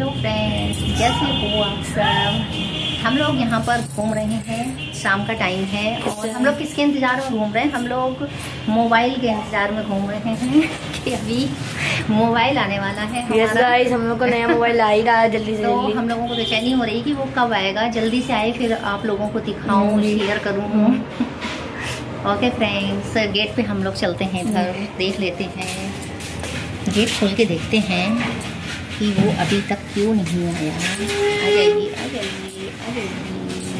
Hello friends, कैसे हो आप सब। हम लोग यहाँ पर घूम रहे हैं, शाम का टाइम है और हम लोग किसके इंतजार में घूम रहे हैं? हम लोग मोबाइल के इंतजार में घूम रहे हैं कि अभी मोबाइल आने वाला है। यस गाइस, हम लोग को नया मोबाइल आ ही रहा है जल्दी से। तो हम लोगों को बेचैनी हो रही है कि वो कब आएगा, जल्दी से आए फिर आप लोगों को दिखाऊं, शेयर करूँ। ओके फ्रेंड्स, गेट पे हम लोग चलते हैं, इधर देख लेते हैं, गेट खोल के देखते हैं कि वो अभी तक क्यों नहीं आया। आ जाइए आ जाइए आ जाइए।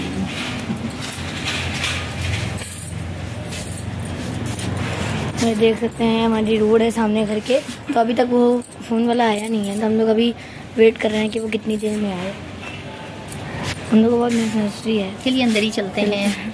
देख सकते हैं हमारी रोड है सामने घर के, तो अभी तक वो फ़ोन वाला आया नहीं है, तो हम लोग अभी वेट कर रहे हैं कि वो कितनी देर में आए। हम लोग को बहुत नेसेसरी है, चलिए अंदर ही चलते हैं।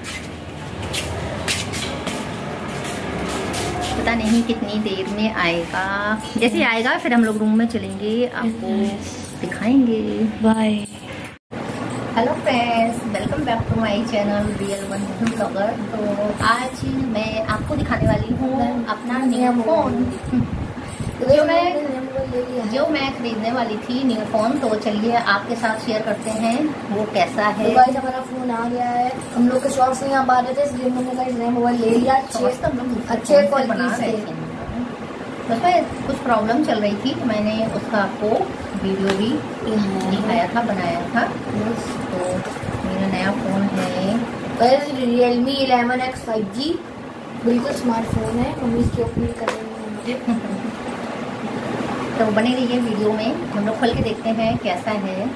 पता नहीं कितनी देर में आएगा, जैसे आएगा फिर हम लोग रूम में चलेंगे, आपको दिखाएंगे। Bye. Hello friends, welcome back to my channel real one blogger. तो आज मैं आपको दिखाने वाली हूँ अपना न्यू फोन, जो मैं खरीदने वाली थी न्यू फोन। तो चलिए आपके साथ शेयर करते हैं वो कैसा है। तो गाइस हमारा फोन आ गया है, हम लोग के शॉप से यहाँ आ रहे थे, इसलिए हमने गाइस नया मोबाइल ले लिया। अच्छे क्वालिटी से उसमें कुछ प्रॉब्लम चल रही थी, तो मैंने उसका आपको वीडियो भी दिखाया था, बनाया था। तो मेरा नया फोन है Realme 11X 5G, बिल्कुल स्मार्टफोन है। हम इसकी ओपनिंग कर रहे हैं। तो बने रहिए वीडियो में, हम लोग खोल के देखते हैं कैसा है।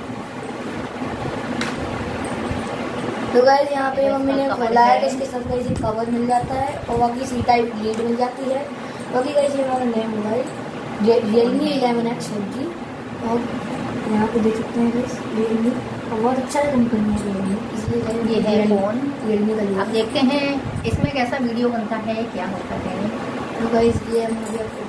तो गाइस यहाँ पे मम्मी ने खोला है, तो इसके साथ गाइस कवर मिल जाता है और बाकी सी टाइप लीड मिल जाती है। बाकी गाइस ये हमारा नया मोबाइल Realme 11X 5G, और यहाँ पे देख सकते हैं गाइस Realme, और बहुत अच्छा कंपनी है Realme, इसलिए ये है फोन Realme का लिया। अब देखते हैं इसमें कैसा वीडियो बनता है, क्या होता है। तो गाइस ये मुझे आपको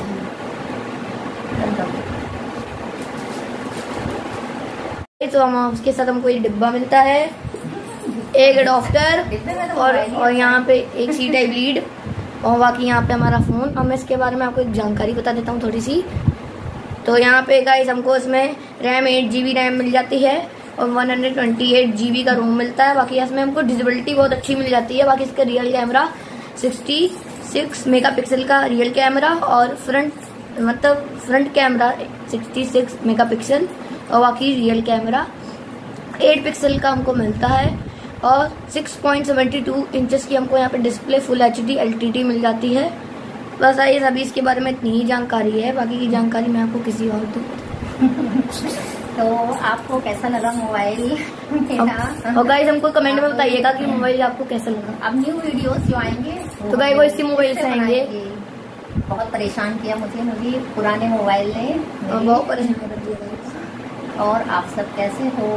तो हम उसके साथ हमको एक डिब्बा मिलता है, एक अडॉप्टर और यहाँ पे एक सी टाइप लीड, और बाकी यहाँ पे हमारा फ़ोन। अब मैं इसके बारे में आपको एक जानकारी बता देता हूँ थोड़ी सी। तो यहाँ पे गाइस हमको इसमें रैम 8 GB रैम मिल जाती है और 128 GB का रोम मिलता है। बाकी इसमें हमको डिजिबिलिटी बहुत अच्छी मिल जाती है। बाकी इसका रियल कैमरा 66 मेगापिक्सल का रियल कैमरा, और फ्रंट कैमरा 66 मेगापिक्सल, और बाकी रियल कैमरा 8 पिक्सल का हमको मिलता है, और 6.72 इंचेस की हमको यहाँ पे डिस्प्ले फुल HD LTD मिल जाती है। बस ये सभी इसके बारे में इतनी ही जानकारी है, बाकी की जानकारी मैं आपको किसी और दूँ। तो आपको कैसा लगा मोबाइल और गाइस हमको कमेंट में बताइएगा कि मोबाइल आपको कैसा लगा। अब न्यू वीडियोस जो आएंगे तो गाइस वो इसी मोबाइल से आएंगे। बहुत परेशान किया मुझे पुराने मोबाइल ने, बहुत परेशान कर दिया। और आप सब कैसे हो?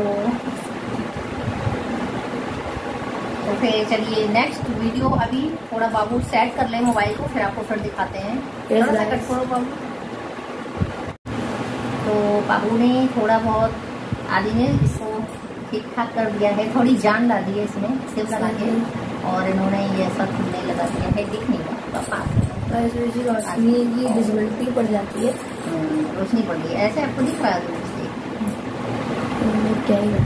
तो फिर चलिए नेक्स्ट वीडियो, अभी थोड़ा बाबू सेट कर ले मोबाइल को, फिर आपको फिर दिखाते हैं। थोड़ा सा कट करो बाबू। तो बाबू ने थोड़ा बहुत, आदि ने इसको ठीक ठाक कर दिया है, थोड़ी जान ला दी है इसमें सिर्फ लगा के, और इन्होंने ये सब खुलने लगा दिया है, दिख नहीं रहा रोशनी की विजिबिलिटी पड़ जाती है, रोशनी पड़ गई ऐसे आपको दिख रहा है क्या ही।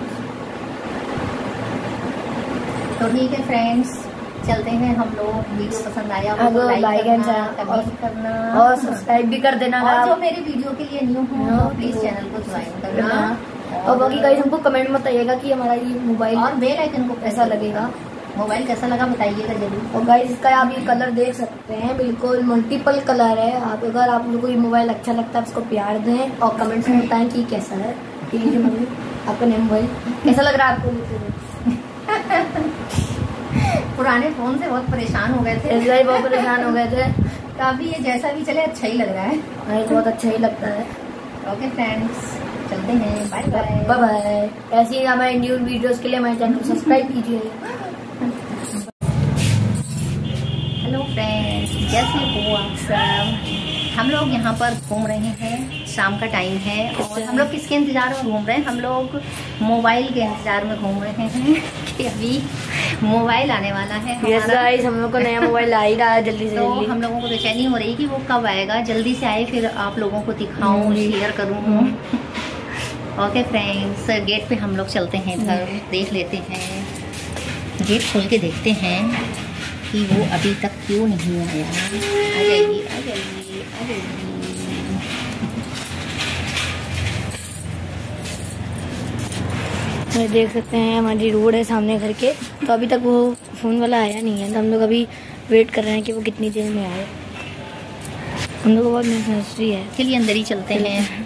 तो ठीक है फ्रेंड्स, चलते हैं हम लोग। वीडियो पसंद आया हो तो लाइक करना और सब्सक्राइब भी कर देना। और जो मेरे वीडियो के लिए न्यू हो तो प्लीज चैनल को ज्वाइन करना। और बाकी गाइस हमको कमेंट में बताइएगा कि हमारा ये मोबाइल और बेल आइकन को कैसा लगेगा, मोबाइल कैसा लगा बताइएगा जरूर। और गाइस इसका आप ये कलर देख सकते हैं, बिल्कुल मल्टीपल कलर है। आप अगर आप लोगों को ये मोबाइल अच्छा लगता है उसको प्यार दें और कमेंट्स में बताएं कि कैसा है। आपका नया मोबाइल कैसा लग रहा है आपको? पुराने फोन से बहुत परेशान हो गए थे, बहुत परेशान हो गए थे। तो अभी ये जैसा भी चले अच्छा ही लग रहा है। बहुत अच्छा ही लगता है। ओके फ्रेंड्स, चलते हैं, बाय बाय। Bye bye. ऐसे ही हमारे न्यू वीडियोस के लिए हमारे चैनल को सब्सक्राइब कीजिए। हेलो फ्रेंड्स, कैसे हो आप सब। हम लोग यहाँ पर घूम रहे हैं, शाम का टाइम है और हम लोग किसके इंतजार में घूम रहे हैं? हम लोग मोबाइल के इंतजार में घूम रहे हैं। अभी मोबाइल आने वाला है गाइस, हम लोग को नया मोबाइल आ ही रहा है जल्दी से तो जल्दी। हम लोगों को बेचैनी हो रही है कि वो कब आएगा, जल्दी से आए फिर आप लोगों को दिखाऊं, शेयर करूं। ओके फ्रेंड्स, गेट पे हम लोग चलते हैं, इधर देख लेते हैं, गेट खोल के देखते हैं कि वो अभी तक क्यों नहीं आया। आ जाइए आ जाइए आ जाइए। देख सकते हैं हमारी रोड है सामने घर के, तो अभी तक वो फ़ोन वाला आया नहीं है, तो हम लोग अभी वेट कर रहे हैं कि वो कितनी देर में आए। हम लोग को बहुत नेसेसरी है, चलिए अंदर ही चलते हैं।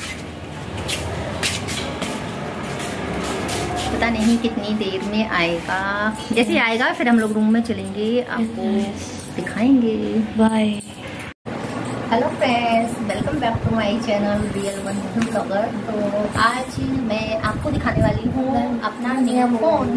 पता नहीं कितनी देर में आएगा, जैसे आएगा फिर हम लोग रूम में चलेंगे, आपको दिखाएंगे। Bye. Hello friends, welcome back to my channel real one blogger. तो आज मैं आपको दिखाने वाली हूँ अपना न्यू फोन,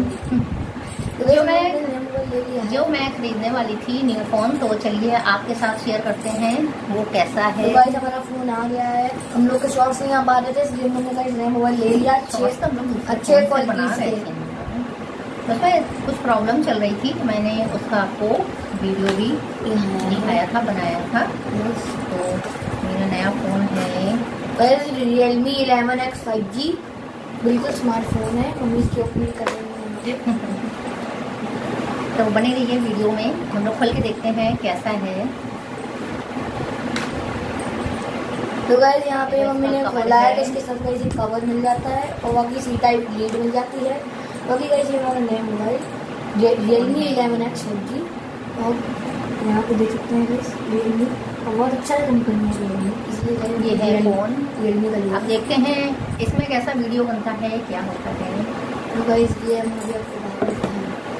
जो मैं खरीदने वाली थी न्यू फोन। तो चलिए आपके साथ शेयर करते हैं वो कैसा है। तो गाइस हमारा फोन आ गया है, हम लोग के शॉप से यहाँ आ रहे थे, इसलिए हमने गाइस नया मोबाइल ले लिया। अच्छे क्वालिटी से उसमें कुछ प्रॉब्लम चल रही थी, मैंने उसका आपको वीडियो भी दिखाया था, बनाया था। तो मेरा नया फ़ोन है Realme 11X 5G, बिल्कुल स्मार्टफोन है। मम्मी इसकी ओपनिंग कर रही है, तो बने रहिए वीडियो में, हम लोग खोल के देखते हैं कैसा है। तो गाइस यहाँ पे मम्मी ने खोला है, तो इसके साथ गाइस कवर मिल जाता है और बाकी सी टाइप लीड मिल जाती है। बाकी गाइस ये हमारा नया मोबाइल Realme 11X 5G, और यहाँ पे देख सकते हैं गाइस Realme, और बहुत अच्छा कंपनी है Realme, इसलिए ये है फ़ोन Realme का। अब देखते हैं इसमें कैसा वीडियो बनता है, क्या होता है। तो गाइस ये मुझे आपको बताना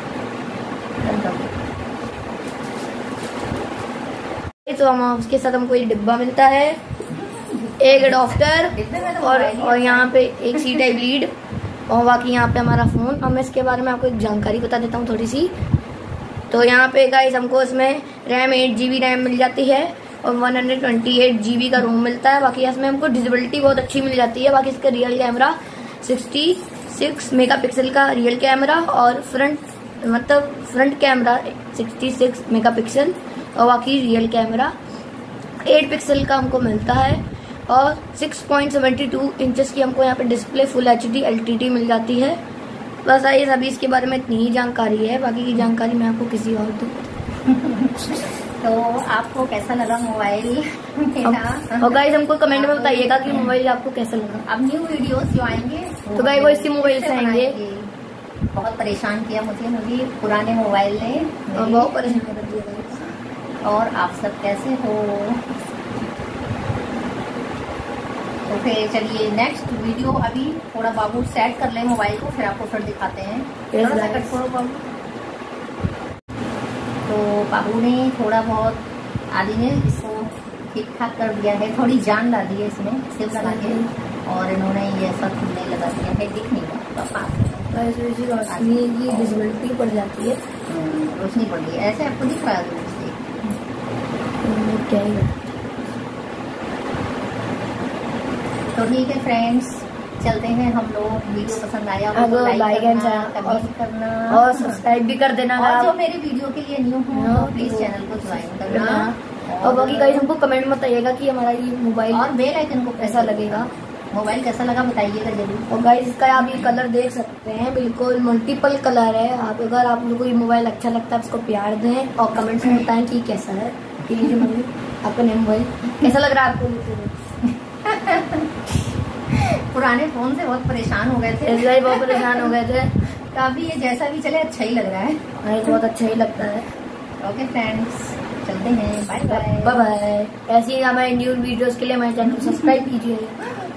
है, तो हम उसके साथ हमको ये डिब्बा मिलता है, एक अडॉप्टर और यहाँ पे एक सी टाइप लीड, और बाकी यहाँ पे हमारा फ़ोन। अब मैं इसके बारे में आपको एक जानकारी बता देता हूँ थोड़ी सी। तो यहाँ पे गाइस हमको इसमें रैम 8 GB रैम मिल जाती है और 128 GB का रोम मिलता है। बाकी इसमें हमको डिजिबिलिटी बहुत अच्छी मिल जाती है। बाकी इसका रियल कैमरा 66 मेगापिक्सल का रियल कैमरा, और फ्रंट कैमरा 66 मेगापिक्सल, और बाकी रियल कैमरा 8 पिक्सल का हमको मिलता है, और 6.72 इंचेस की हमको यहाँ पे डिस्प्ले फुल HD LTD मिल जाती है। बस ये सभी इसके बारे में इतनी ही जानकारी है, बाकी की जानकारी मैं आपको किसी और दूँ। तो आपको कैसा लगा मोबाइल? और गाइस हमको कमेंट में बताइएगा कि मोबाइल आपको कैसा लगा। अब न्यू वीडियोस जो आएंगे तो गाइस वो इसी मोबाइल से आएंगे। बहुत परेशान किया मुझे पुराने मोबाइल ने, बहुत परेशान कर दिया। और आप सब कैसे हो? तो फिर चलिए नेक्स्ट वीडियो, अभी थोड़ा बाबू सेट कर ले मोबाइल को, फिर आपको फिर दिखाते हैं। थोड़ा सा कट करो बाबू। तो बाबू ने थोड़ा बहुत, आदि ने इसको ठीक ठाक कर दिया है, थोड़ी जान डाल दी है इसमें सिर्फ लगा के, और इन्होंने ये सब खुलने लगा दिया है, दिख नहीं रहा रोशनी की डिजिबिलिटी पड़ जाती है, रोशनी पड़ गई ऐसे आपको दिख रहा है क्या ही। तो ठीक है फ्रेंड्स, चलते हैं हम लोग। वीडियो पसंद आया तो लाइक एंड करना और सब्सक्राइब भी कर देना, और जो मेरी वीडियो के लिए न्यू हो प्लीज चैनल को ज्वाइन करना। और बाकी गाइस हमको कमेंट में बताइएगा कि हमारा ये मोबाइल और बेल आइकन को कैसा लगेगा, मोबाइल कैसा लगा बताइएगा जरूर। और गाइस इसका आप ये कलर देख सकते हैं, बिल्कुल मल्टीपल कलर है। आप अगर आप लोगों को ये मोबाइल अच्छा लगता है उसको प्यार दें और कमेंट्स में बताएं कि कैसा है। मम्मी आपका नया मोबाइल कैसा लग रहा है आपको? पुराने फोन से बहुत परेशान हो गए थे, बहुत परेशान हो गए थे। तो अभी ये जैसा भी चले अच्छा ही लग रहा है, बहुत अच्छा ही लगता है। ओके फ्रेंड्स, चलते हैं, बाय बाय बाय बाय। ऐसी ही हमारे न्यू वीडियोस के लिए हमारे चैनल को सब्सक्राइब कीजिए।